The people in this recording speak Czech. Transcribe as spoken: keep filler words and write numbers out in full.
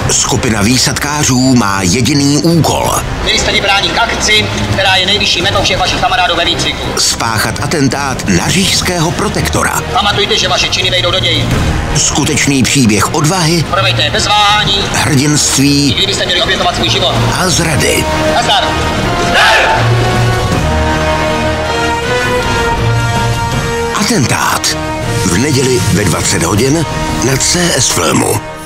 Skupina výsadkářů má jediný úkol. Měli jste bránit k akci, která je nejvyšší metou všech vašich kamarádů ve výcviku. Spáchat atentát na říšského protektora. Pamatujte, že vaše činy vejdou do dějin. Skutečný příběh odvahy, Provejte je bez váhání, hrdinství i kdybyste měli obětovat svůj život. a zrady. Nazdar! Atentát. V neděli ve dvacet hodin na C S Filmu.